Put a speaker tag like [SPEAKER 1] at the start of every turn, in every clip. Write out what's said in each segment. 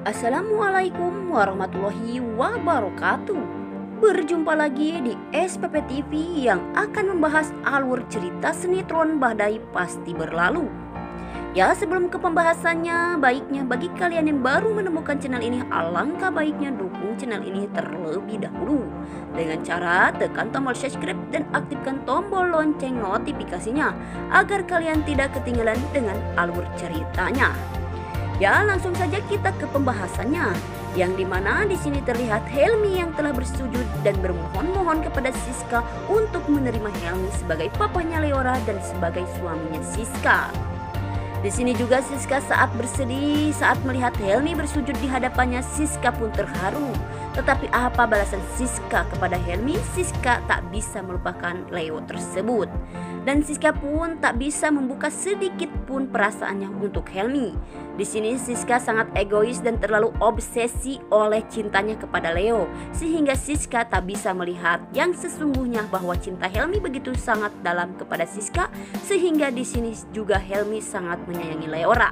[SPEAKER 1] Assalamualaikum warahmatullahi wabarakatuh. Berjumpa lagi di SPP TV yang akan membahas alur cerita sinetron Badai Pasti Berlalu. Ya, sebelum ke pembahasannya, baiknya bagi kalian yang baru menemukan channel ini, alangkah baiknya dukung channel ini terlebih dahulu dengan cara tekan tombol subscribe dan aktifkan tombol lonceng notifikasinya agar kalian tidak ketinggalan dengan alur ceritanya. Ya, langsung saja kita ke pembahasannya, yang dimana di sini terlihat Helmi yang telah bersujud dan bermohon-mohon kepada Siska untuk menerima Helmi sebagai papanya Leora dan sebagai suaminya Siska. Di sini juga Siska saat bersedih saat melihat Helmi bersujud di hadapannya. Siska pun terharu. Tetapi apa balasan Siska kepada Helmi? Siska tak bisa melupakan Leo tersebut. Dan Siska pun tak bisa membuka sedikit pun perasaannya untuk Helmi. Di sini Siska sangat egois dan terlalu obsesi oleh cintanya kepada Leo, sehingga Siska tak bisa melihat yang sesungguhnya bahwa cinta Helmi begitu sangat dalam kepada Siska, sehingga di sini juga Helmi sangat menyayangi Leora.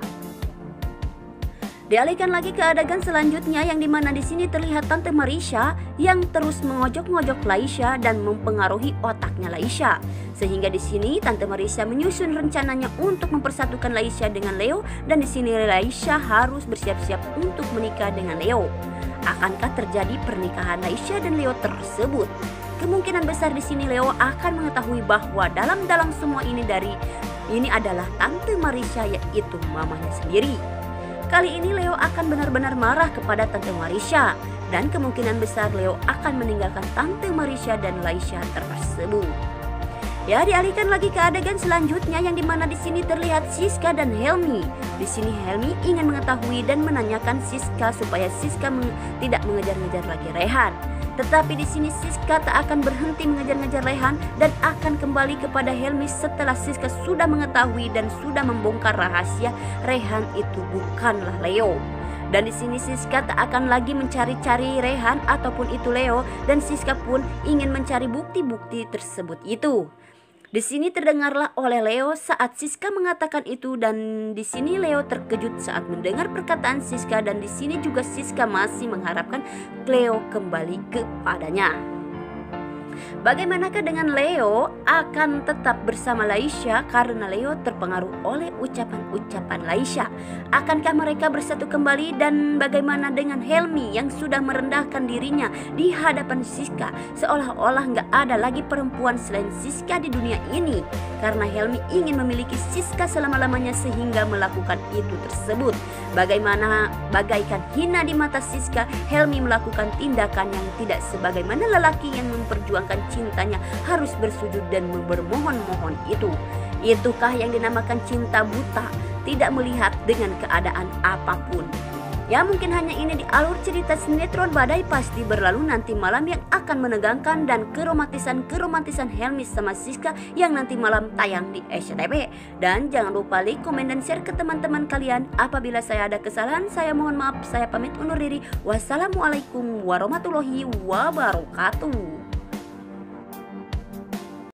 [SPEAKER 1] Dialihkan lagi ke adegan selanjutnya, yang dimana di sini terlihat Tante Marisha yang terus mengojok-ngojok Laisha dan mempengaruhi otaknya Laisha, sehingga di sini Tante Marisha menyusun rencananya untuk mempersatukan Laisha dengan Leo, dan di sini Laisha harus bersiap-siap untuk menikah dengan Leo. Akankah terjadi pernikahan Laisha dan Leo tersebut? Kemungkinan besar di sini Leo akan mengetahui bahwa dalam semua ini adalah Tante Marisha, yaitu mamanya sendiri. Kali ini Leo akan benar-benar marah kepada Tante Marisha, dan kemungkinan besar Leo akan meninggalkan Tante Marisha dan Laisha tersebut. Ya, dialihkan lagi ke adegan selanjutnya, yang dimana di sini terlihat Siska dan Helmi. Di sini Helmi ingin mengetahui dan menanyakan Siska supaya Siska tidak mengejar-ngejar lagi Rehan. Tetapi di sini Siska tak akan berhenti mengejar-ngejar Rehan dan akan kembali kepada Helmi setelah Siska sudah mengetahui dan sudah membongkar rahasia Rehan itu bukanlah Leo. Dan di sini Siska tak akan lagi mencari-cari Rehan ataupun itu Leo, dan Siska pun ingin mencari bukti-bukti tersebut itu. Di sini terdengarlah oleh Leo saat Siska mengatakan itu, dan di sini Leo terkejut saat mendengar perkataan Siska, dan di sini juga Siska masih mengharapkan Leo kembali kepadanya. Bagaimanakah dengan Leo akan tetap bersama Laisha karena Leo terpengaruh oleh ucapan-ucapan Laisha? Akankah mereka bersatu kembali? Dan bagaimana dengan Helmi yang sudah merendahkan dirinya di hadapan Siska, seolah-olah gak ada lagi perempuan selain Siska di dunia ini, karena Helmi ingin memiliki Siska selama-lamanya sehingga melakukan itu tersebut. Bagaikan hina di mata Siska, Helmi melakukan tindakan yang tidak sebagaimana lelaki yang memperjuangkan cintanya harus bersujud dan bermohon-mohon itu. Itukah yang dinamakan cinta buta, tidak melihat dengan keadaan apapun? Ya, mungkin hanya ini di alur cerita sinetron Badai Pasti Berlalu nanti malam yang akan menegangkan, dan keromantisan Helmi sama Siska yang nanti malam tayang di SCTV. Dan jangan lupa like, komen, dan share ke teman-teman kalian. Apabila saya ada kesalahan, saya mohon maaf. Saya pamit undur diri. Wassalamualaikum warahmatullahi wabarakatuh.